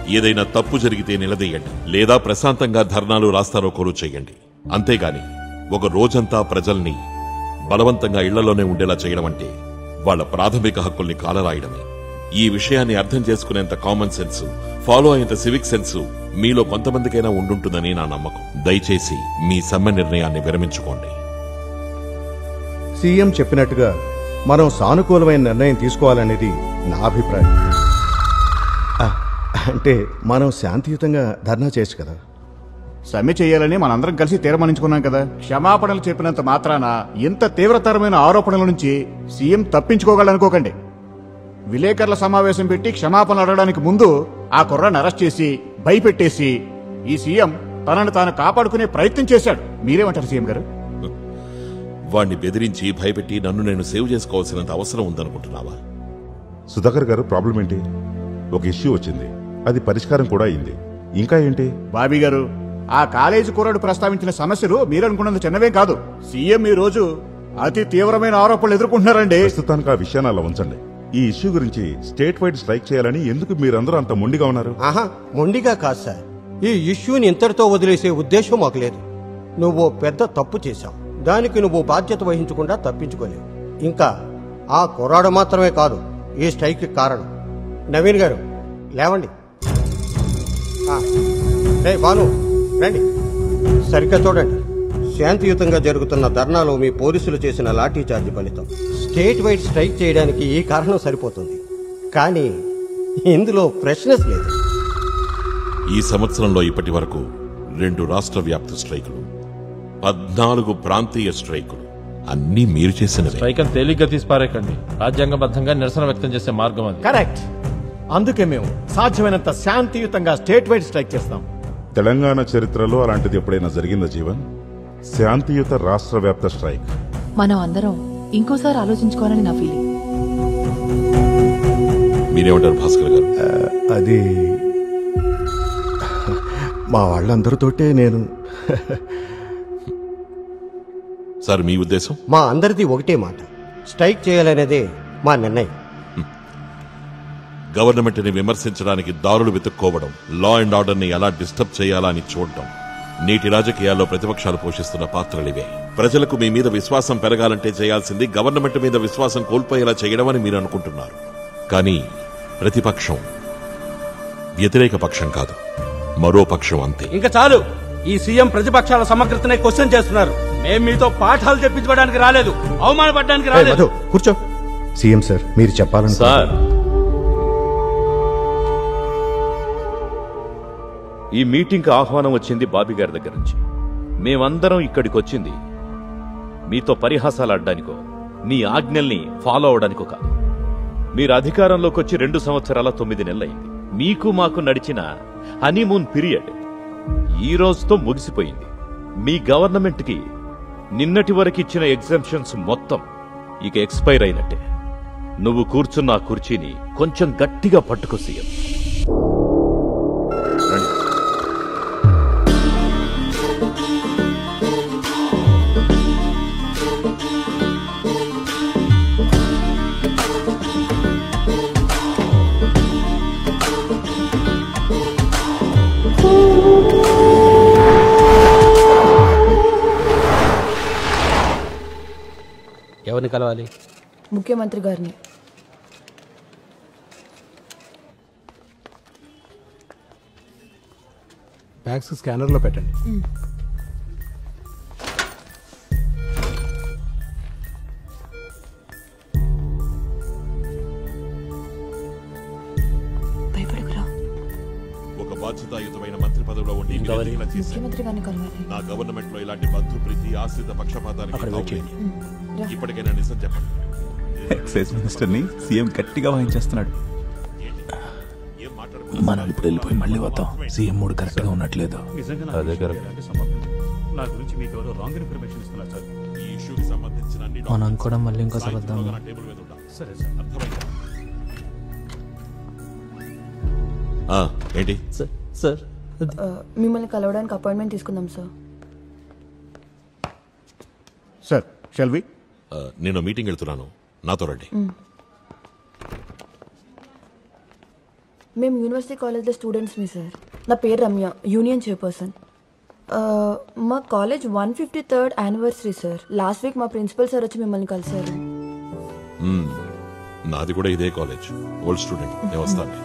ఏదైనా తప్పు జరిగితే నిలదీయండి, లేదా ప్రశాంతంగా ధర్నాలు రాస్తారోకోలు చేయండి. అంతేగాని ఒక రోజంతా ప్రజల్ని బలవంతంగా ఇళ్లలోనే ఉండేలా చేయడం అంటే వాళ్ల ప్రాథమిక హక్కుల్ని కాలరాయడమే. ఈ విషయాన్ని అర్థం చేసుకునేంత కామన్ సెన్స్, ఫాలో అయ్యేంత సివిక్ సెన్స్ మీలో కొంతమందికైనా ఉండుంటుందని నా నమ్మకం. దయచేసి మీ సమ్మె నిర్ణయాన్ని విరమించుకోండి. సీఎం చెప్పినట్టుగా మనం సానుకూలమైన నిర్ణయం తీసుకోవాలనేది నా అభిప్రాయం. అంటే మనం శాంతియుతంగా ధర్నా చేయొచ్చు కదా. సమ్మె చేయాలని మనందరం కలిసి తీర్మానించుకున్నాం కదా. క్షమాపణలు చెప్పినంత మాత్రాన ఇంత తీవ్రతరమైన ఆరోపణల నుంచి సీఎం తప్పించుకోగలనుకోకండి. విలేకరుల సమావేశం పెట్టి క్షమాపణలు అడగడానికి ముందు ఆ కుర్రాన్ని అరెస్ట్ చేసి భయపెట్టేసి ఈ సీఎం తనను తాను కాపాడుకునే ప్రయత్నం చేశాడు. మీరేమంటారు సీఎం గారు? వాణ్ణి బెదిరించి భయపెట్టి నన్ను నేను సేవ్ చేసుకోవాల్సినంత అవసరం ఉందనుకుంటున్నావా? సుధాకర్ గారు, ప్రాబ్లం ఏంటి? ఒక ఇష్యూ వచ్చింది, అది పరిష్కారం కూడా అయింది. ఇంకా ఏంటి? బాబీ గారు, ఆ కాలేజీ కుర్రాడు ప్రస్తావించిన సమస్యలు మీరనుకున్నంత చిన్నవే కాదు. సీఎం ఈ రోజు అతి తీవ్రమైన ఆరోపణలు ఎదుర్కొంటున్నారండి. ప్రస్తుతానికి ఆ విషయాన్ని అలా ఉంచండి. ఈ ఇష్యూ గురించి స్టేట్ వైడ్ స్ట్రైక్ చేయాలని ఎందుకు మీరందరూ అంత మొండిగా ఉన్నారు? ఆహా, మొండిగా కాదు సార్. ఈ ఇష్యూని ఇంతటితో వదిలేసే ఉద్దేశం మాకు లేదు. నువ్వు పెద్ద తప్పు చేశావు, దానికి నువ్వు బాధ్యత వహించకుండా తప్పించుకోలేవు. ఇంకా ఆ కుర్రాడు మాత్రమే కాదు ఈ స్ట్రైక్కి కారణం. నవీన్ గారు లేవండి. రే భాను రండి. సరిగ్గా చూడండి, శాంతియుతంగా జరుగుతున్న ధర్నాలో మీ పోలీసులు చేసిన లాఠీ చార్జ్ ఫలితం స్టేట్ వైడ్ స్ట్రైక్ చేయడానికి ఈ కారణం సరిపోతుంది, కానీ ఇందులో ప్రశ్నస్ లేదు. ఈ సంవత్సరంలో ఇప్పటి వరకు 2 రాష్ట్ర వ్యాప్త స్ట్రైకులు, 14 ప్రాంతీయ స్ట్రైకులు, అన్నీ మీరు చేసినవి. స్ట్రైక్ అని తేలిగ్గా తీసిపారేకండి. రాజ్యాంగబద్ధంగా నిరసన వ్యక్తం చేసే మార్గం అది. కరెక్ట్. అందుకే మేము సాధ్యమైనంత శాంతియుతంగా స్టేట్ వైడ్ స్ట్రైక్ చేస్తాం. తెలంగాణ చరిత్రలో అలాంటిది ఎప్పుడైనా జరిగిందా జీవన్? శాంతియుత రాష్ట్ర వ్యాప్త స్ట్రైక్. మనం అందరం ఇంకోసారి ఆలోచించుకోవాలని నా ఫీలింగ్. మీరేమంటారు భాస్కర్ గారు? అది మా వాళ్ళందరితోటే నేను. సార్, మీ ఉద్దేశం? మా అందరిది ఒకటే మాట, స్ట్రైక్ చేయాలనేదే మా నిర్ణయం. గవర్నమెంట్ ని విమర్శించడానికి దారులు వెతుక్కోవడం, లా అండ్ ఆర్డర్ ని ఎలా డిస్టర్బ్ చేయాలా అని చూడటం నేటి రాజకీయాల్లో ప్రతిపక్షాలు పోషిస్తున్న పాత్రలివే. ప్రజలకు మీ మీద విశ్వాసం పెరగాలంటే చేయాల్సింది గవర్నమెంట్ మీద విశ్వాసం కోల్పోయేలా చేయడం అని మీరు అనుకుంటున్నారు. కానీ ప్రతిపక్షం వ్యతిరేక పక్షం కాదు, మరో పక్షం అంతే. ఇంకా చాలు. ఈ సీఎం ప్రతిపక్షాల సమగ్రతనే క్వశ్చన్ చేస్తున్నారు. మేం మీతో పాఠాలు చెప్పించడానికి రాలేదు, అవమానపడడానికి రాలేదు. కూర్చో. సీఎం సార్, మీరు చెప్పాలని. సార్, ఈ మీటింగ్కి ఆహ్వానం వచ్చింది బాబీ గారి దగ్గర నుంచి. మేమందరం ఇక్కడికి వచ్చింది మీతో పరిహాసాలు ఆడడానికో, మీ ఆజ్ఞల్ని ఫాలో అవడానికో కాదు. మీరు అధికారంలోకి వచ్చి 2 సంవత్సరాల 9 నెలలైంది. మీకు మాకు నడిచిన హనీమూన్ పీరియడ్ ఈ రోజుతో ముగిసిపోయింది. మీ గవర్నమెంట్కి నిన్నటి వరకు ఇచ్చిన ఎగ్జంప్షన్స్ మొత్తం ఇక ఎక్స్పైర్ అయినట్టే. నువ్వు కూర్చున్న ఆ కుర్చీని కొంచెం గట్టిగా పట్టుకో సీఎం. ఎవరిని కలవాలి? ముఖ్యమంత్రి గారిని. బ్యాగ్స్ స్కానర్లో పెట్టండి. భయపడకురా. ఒక బాధ్యతాయుతమైన మంత్రి పదవిలో ఉండి ముఖ్యమంత్రి గారిని కలవాలి. నా గవర్నమెంట్ లో ఇలాంటి బంధు ప్రీతి, ఆశ్రిత పక్షపాతానికి ఇప్పటికైనా నిజం చెప్పండి. ఎక్సైజ్ మినిస్టర్ ని సీఎం గట్టిగా వాయించేస్తున్నాడు. మనం ఇప్పుడు వెళ్ళిపోయి మళ్ళీ వద్దాం. సీఎం మూడు కరెక్ట్ గా ఉన్నట్లేదు. అదే కరెక్ట్. నా గురించి మీకు ఎవరో రాంగ్ ఇన్ఫర్మేషన్ ఇస్తున్నారు సార్. ఈ ఇష్యూకి సంబంధించిన అన్ని మనం అనుకోవడం మళ్ళీ ఇంకోసారి వద్దాం. టేబుల్ మీద ఉండాలి. సరే సార్, అర్థమైందా? ఏంటి సార్, మిమ్మల్ని కలవడానికి అపాయింట్మెంట్ తీసుకుందాం సార్. Sir, shall we? నేను మీటింగ్ వెళ్తున్నాను, నాతో రండి. మేము యూనివర్సిటీ కాలేజ్లో స్టూడెంట్స్ మీ సార్. నా పేరు రమ్య, యూనియన్ చైర్పర్సన్. మా college 153rd anniversary sir. Last week మా ప్రిన్సిపల్ సార్ వచ్చి మిమ్మల్ని కలిశారు. నాది కూడా ఇదే కాలేజ్, ఓల్డ్ స్టూడెంట్. నేను వస్తాను.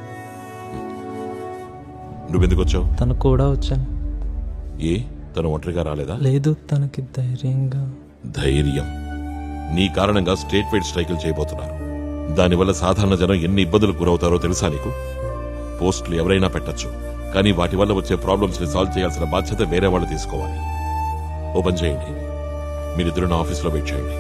నువ్వెందుకు వచ్చావు? తను కూడా వచ్చాను. ఏ తను ఒంటరిగా రాలేదా? లేదు, తనకి ధైర్యం. నీ కారణంగా స్టేట్ వైడ్ స్ట్రైకులు చేయబోతున్నారు. దానివల్ల సాధారణ జనం ఎన్ని ఇబ్బందులు గురవుతారో తెలుసా నీకు? పోస్టులు ఎవరైనా పెట్టచ్చు, కానీ వాటి వల్ల వచ్చే ప్రాబ్లమ్స్ ని సాల్వ్ చేయాల్సిన బాధ్యత వేరే వాళ్ళు తీసుకోవాలి. ఓపెన్ చేయండి. మీరిద్దరు నా ఆఫీస్లో వెయిట్ చేయండి.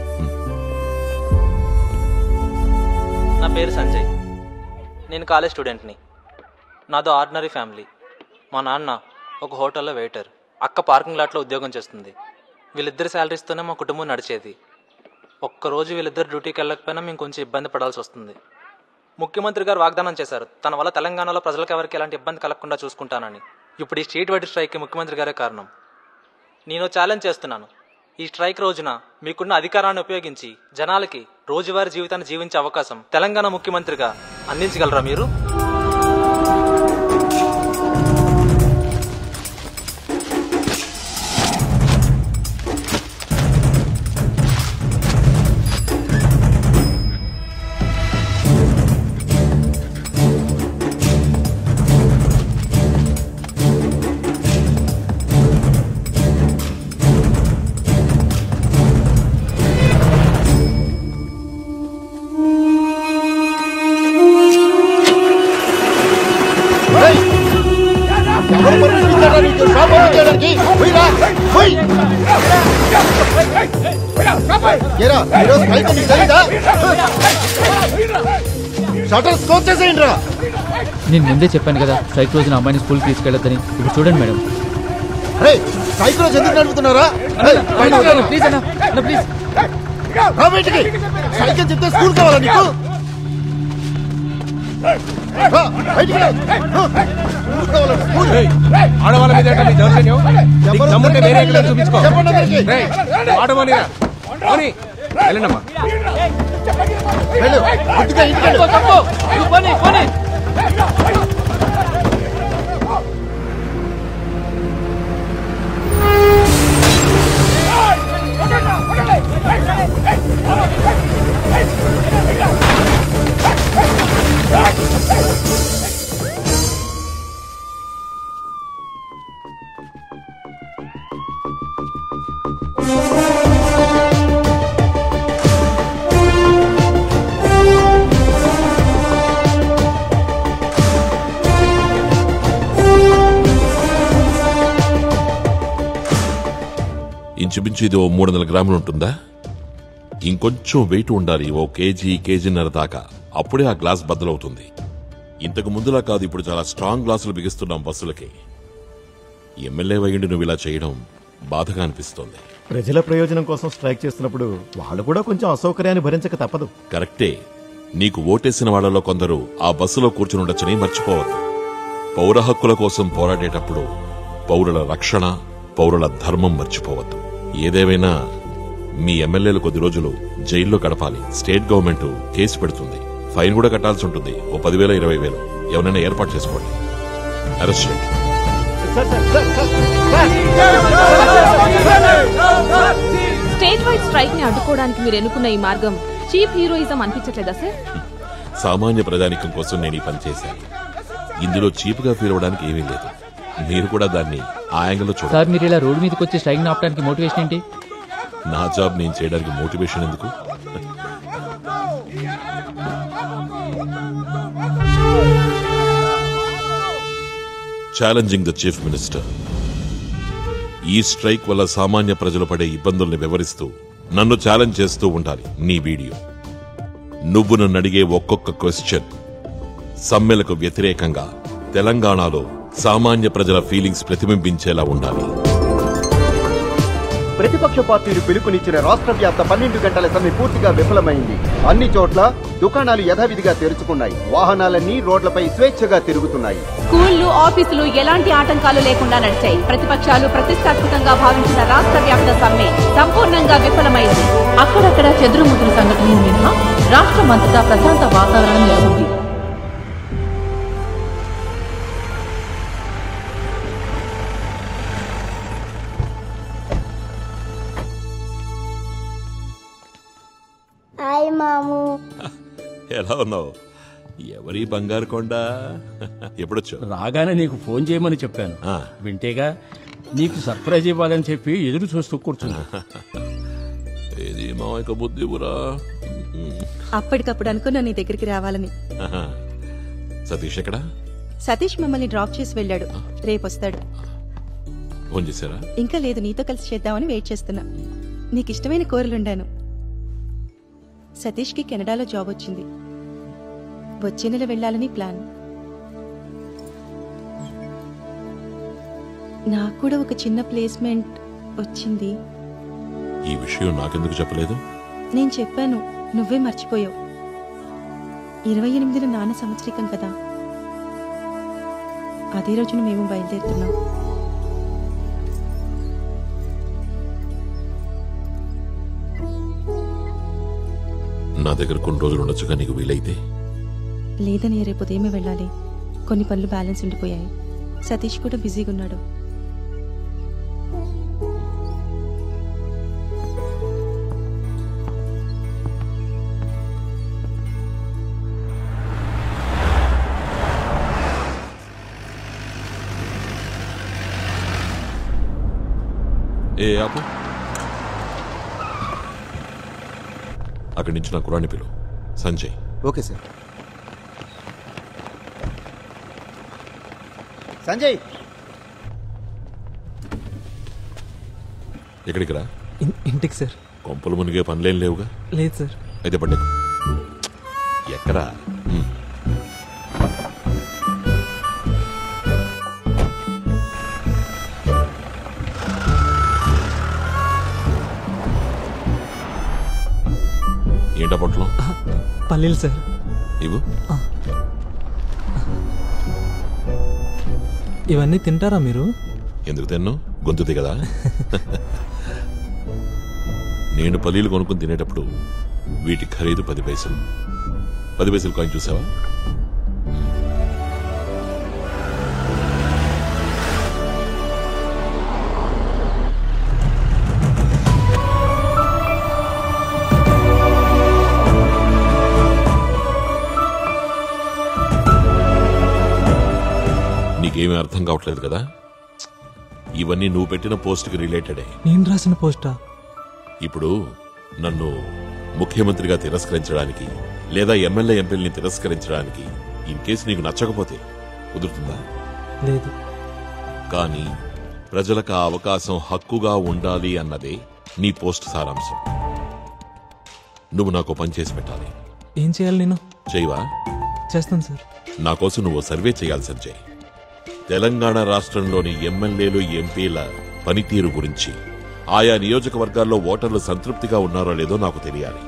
నా పేరు సంజయ్. నేను కాలేజ్ స్టూడెంట్ని. నాదో ఆర్డినరీ ఫ్యామిలీ. మా నాన్న ఒక హోటల్లో వెయిటర్, అక్క పార్కింగ్ లాట్లో ఉద్యోగం చేస్తుంది. వీళ్ళిద్దరి శాలరీస్తోనే మా కుటుంబం నడిచేది. ఒక్కరోజు వీళ్ళిద్దరు డ్యూటీకి వెళ్ళకపోయినా మేము కొంచెం ఇబ్బంది పడాల్సి వస్తుంది. ముఖ్యమంత్రి గారు వాగ్దానం చేశారు, తన వల్ల తెలంగాణలో ప్రజలకు ఎవరికి ఎలాంటి ఇబ్బంది కలగకుండా చూసుకుంటానని. ఇప్పుడు ఈ స్ట్రీట్ వైడ్ స్ట్రైక్కి ముఖ్యమంత్రి గారే కారణం. నేను ఛాలెంజ్ చేస్తున్నాను. ఈ స్ట్రైక్ రోజున మీకున్న అధికారాన్ని ఉపయోగించి జనాలకి రోజువారీ జీవితాన్ని జీవించే అవకాశం తెలంగాణ ముఖ్యమంత్రిగా అందించగలరా మీరు? నేను ముందే చెప్పాను కదా స్ట్రైక్ రోజున అమ్మాయిని స్కూల్కి తీసుకెళ్ళొద్దని. ఇప్పుడు చూడండి మేడం. స్ట్రైక్ రోజు ఎందుకు నడుపుతున్నారా? ప్లీజ్ అన్న, ప్లీజ్ సైకిల్ చెప్తే స్కూల్ కావాలా నీకు? ఆడవాళ్ళ మీద చూపించుకో. ఆడమనిరా వెళ్ళండమ్మా. ఇంచుమించు ఇది 300 గ్రాములు ఉంటుందా? ఇంకొంచెం వెయిట్ ఉండాలి, ఓ కేజీన్నర దాకా. అప్పుడే ఆ గ్లాస్ బద్దలవుతుంది. ఇంతకు ముందులా కాదు, ఇప్పుడు చాలా స్ట్రాంగ్ గ్లాసులు బిగిస్తున్నాం బస్సులకి. ఎమ్మెల్యే వయ్యండి నువ్వు ఇలా చేయడం బాధగా అనిపిస్తోంది. ప్రజల ప్రయోజనం కోసం స్ట్రైక్ చేస్తున్నప్పుడు వాళ్ళు కూడా కొంచెం అసౌకర్యాన్ని భరించక తప్పదు. కరెక్టే. నీకు ఓటేసిన వాళ్లలో కొందరు ఆ బస్సులో కూర్చునుండొచ్చని మర్చిపోవద్దు. పౌర హక్కుల కోసం పోరాడేటప్పుడు పౌరుల రక్షణ, పౌరుల ధర్మం మర్చిపోవద్దు. ఏదేమైనా మీ ఎమ్మెల్యేలు కొద్ది రోజులు జైల్లో గడపాలి. స్టేట్ గవర్నమెంట్ కేసు పెడుతుంది, ఫైన్ కూడా కట్టాల్సి ఉంటుంది. ఓ 10,000 20,000 ఎవరైనా ఏర్పాటు చేసుకోండి. అరెస్ట్ చేయండి. స్టేట్ వైడ్ స్ట్రైక్ ని అడ్డుకోవడానికి మీరు ఎన్నుకున్న ఈ మార్గం చీప్ హీరోయిజం అనిపించట్లేదా సార్? సామాన్య ప్రజానికం కోసం నేను ఈ పని చేశాను. ఇందులో చీప్ గా ఫీల్ అవడానికి ఏమీ లేదు. మీరు కూడా దాన్ని ఆ యాంగిల్లో చూడండి. సార్, మీరు ఇలా రోడ్డు మీదకి వచ్చి స్ట్రైక్ ఆపడానికి మోటివేషన్ ఏంటి? నా జాబ్ నేను చేయడానికి మోటివేషన్ ఎందుకు? Challenging the chief minister. ఈ స్ట్రైక్ వల్ల సామాన్య ప్రజలు పడే ఇబ్బందుల్ని వివరిస్తూ నన్ను ఛాలెంజ్ చేస్తూ ఉండాలి నీ వీడియో. నువ్వు నన్ను అడిగే ఒక్కొక్క క్వశ్చన్ సమ్మెలకు వ్యతిరేకంగా తెలంగాణలో సామాన్య ప్రజల ఫీలింగ్స్ ప్రతిబింబించేలా ఉండాలి. ప్రతిపక్ష పార్టీలు పిలుపునిచ్చిన రాష్ట్ర వ్యాప్త 12 గంటల సమ్మె పూర్తిగా విఫలమైంది. అన్ని చోట్ల దుకాణాలు యథావిధిగా తెరుచుకున్నాయి. వాహనాలన్నీ రోడ్లపై స్వేచ్ఛగా తిరుగుతున్నాయి. స్కూళ్లు, ఆఫీసులు ఎలాంటి ఆటంకాలు లేకుండా నడిచాయి. ప్రతిపక్షాలు ప్రతిష్టాత్మకంగా భావించిన రాష్ట్ర వ్యాప్త సమ్మె సంపూర్ణంగా విఫలమైంది. అక్కడక్కడ చెదురుముదురు సంఘటనలు మినహా రాష్ట్రమంతటా ప్రశాంత వాతావరణం నెలకొంది. ఎలా ఉన్నావు? ఎవరి బంగారు కొండ? ఎప్పుడొచ్చు? రాగానే నీకు ఫోన్ చేయమని చెప్పాను. వింటేగా నీకు సర్ప్రైజ్ ఇవ్వాలని చెప్పి ఎదురు చూస్తూ కూర్చున్నా. ఏది మామయ్య బుద్ధి బురా. అప్పటికప్పుడు అనుకున్నా నీ దగ్గరికి రావాలని. సతీష్ ఎక్కడా? సతీష్ మమ్మల్ని డ్రాప్ చేసి వెళ్ళాడు. రేపు వస్తాడు. ఫోన్ చేశారా? ఇంకా లేదు, నీతో కలిసి చేద్దామని వెయిట్ చేస్తున్నా. నీకు ఇష్టమైన కూరలుండాను. సతీష్కి కెనడాలో జాబ్ వచ్చింది. వచ్చే నెల వెళ్ళాలని ప్లాన్. నాకు కూడా ఒక చిన్న ప్లేస్మెంట్ వచ్చింది. ఈ విషయం నాకెందుకు చెప్పలేదు? నేను చెప్పాను, నువ్వే మర్చిపోయావు. 28న నాన్న సంవత్సరికం కదా, అదే రోజున మేము బయలుదేరుతున్నాం. నా దగ్గర కొన్ని రోజులు ఉండొచ్చుగా నీకు వీలైతే? లేదని రేపు ఉదయమే వెళ్ళాలి. కొన్ని పనులు బ్యాలెన్స్ ఉండిపోయాయి. సతీష్ కూడా బిజీగా ఉన్నాడు. ఏ ఆపు. అక్కడి నుంచి నా కురాన్ని పిలు. సంజయ్. Okay sir. సంజయ్ ఎక్కడికి రా? ఇంటికి సార్. కొంపలు మునిగే పనులేం లేవుగా? లేదు సార్. అయితే పండుగ ఎక్కడా? ఏంటా పొట్టలో? పల్లీలు సార్. ఇవ్వు. ఇవన్నీ తింటారా మీరు? ఎందుకు తిన్నావు? గొంతుది కదా. నేను పల్లీలు కొనుక్కుని తినేటప్పుడు వీటి ఖరీదు 10 పైసలు. 10 పైసలు కాయిన్ చూసావా? నీకేమీ అర్థం కావట్లేదు కదా? ఇవన్నీ నువ్వు పెట్టిన పోస్ట్కి రిలేటెడే. నేను రాసిన పోస్టా? ఇప్పుడు నన్ను ముఖ్యమంత్రిగా తిరస్కరించడానికి లేదా ఎమ్మెల్యే ఎంపీల్ని తిరస్కరించడానికి ఇన్ కేసు నీకు నచ్చకపోతే కుదురుతుందా? లేదు. కానీ ప్రజలకు ఆ అవకాశం హక్కుగా ఉండాలి అన్నదే నీ పోస్ట్ సారాంశం. నువ్వు నాకు పని చేసి పెట్టాలి. ఏం చేయాలి నేను? చేయవా? చేస్తాను సార్. నా కోసం నువ్వు సర్వే చేయాలి సంజయ్. తెలంగాణ రాష్ట్రంలోని ఎమ్మెల్యేలు ఎంపీల పనితీరు గురించి, ఆయా నియోజకవర్గాల్లో ఓటర్లు సంతృప్తిగా ఉన్నారో లేదో నాకు తెలియాలి.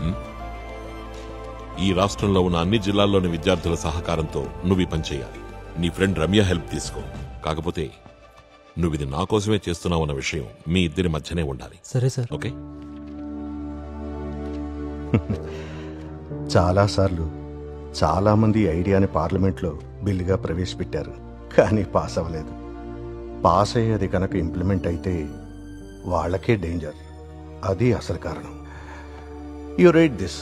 ఈ రాష్ట్రంలో ఉన్న అన్ని జిల్లాల్లోని విద్యార్థుల సహకారంతో నువ్వు ఈ పని చేయాలి. నీ ఫ్రెండ్ రమ్య హెల్ప్ తీసుకో. కాకపోతే నువ్వు ఇది నా కోసమే చేస్తున్నావన్న విషయం మీ ఇద్దరి మధ్యనే ఉండాలి. సరే సార్. ఓకే. చాలాసార్లు చాలామంది ఐడియాని పార్లమెంట్లో బిల్లుగా ప్రవేశపెట్టారు, కానీ పాస్ అవ్వలేదు. పాస్ అయ్యేది కనుక ఇంప్లిమెంట్ అయితే వాళ్ళకే డేంజర్. అది అసలు కారణం. You write this.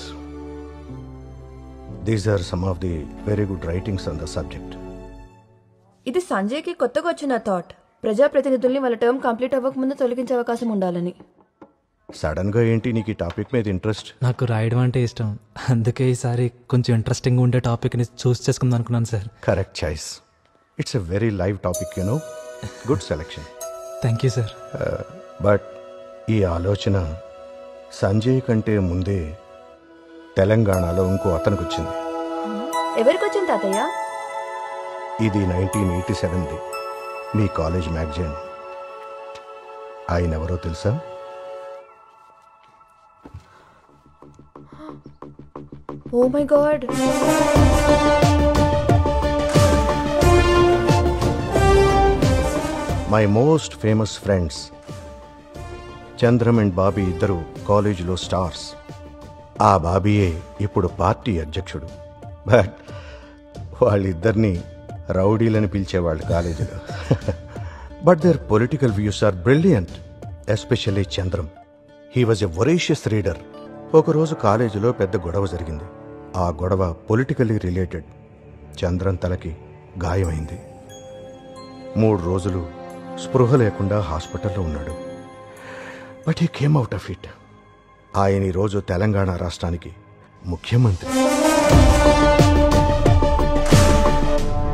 These are some of the very good writings on the subject. ఇది సంజయ్కి కొత్తగా వచ్చిన థాట్. ప్రజాప్రతినిధుల్ని వాళ్ళ టర్మ్ కంప్లీట్ అవ్వకముందు తొలగించే అవకాశం ఉండాలని. సడన్ గా ఏంటి నీకు ఈ టాపిక్ మీద ఇంట్రెస్ట్? నాకు రాయడం అంటే ఇష్టం, అందుకే ఈసారి కొంచెం ఇంట్రెస్టింగ్ ఉండే టాపిక్ ని చూస్ చేసుకుందాం అనుకున్నాను sir. Correct choice. It's a very live topic, you know. Good selection. Thank you sir. But ఈ ఆలోచన సంజయ్ కంటే ముందే తెలంగాణలో ఇంకో అతనికి వచ్చింది. ఎవరికి వచ్చింది తాతయ్య? ఇది 1987ది మీ కాలేజ్ మ్యాగజైన్. ఆయన ఎవరో తెలుసా? Oh my god. My most famous friends Chandram and Bobby ఇద్దరు కాలేజీలో స్టార్స్. ఆ బాబీయే ఇప్పుడు పార్టీ అధ్యక్షుడు. బట్ వాళ్ళిద్దరినీ రౌడీలని పిలిచేవాళ్ళు కాలేజీలో. But their political views are brilliant, especially Chandram. He was a voracious reader. ఒకరోజు కాలేజీలో పెద్ద గొడవ జరిగింది. ఆ గొడవ పొలిటికల్లీ రిలేటెడ్. చంద్రన్ తలకి గాయమైంది. 3 రోజులు స్పృహ లేకుండా హాస్పిటల్లో ఉన్నాడు. But he came out of it. ఆయన ఈరోజు తెలంగాణ రాష్ట్రానికి ముఖ్యమంత్రి.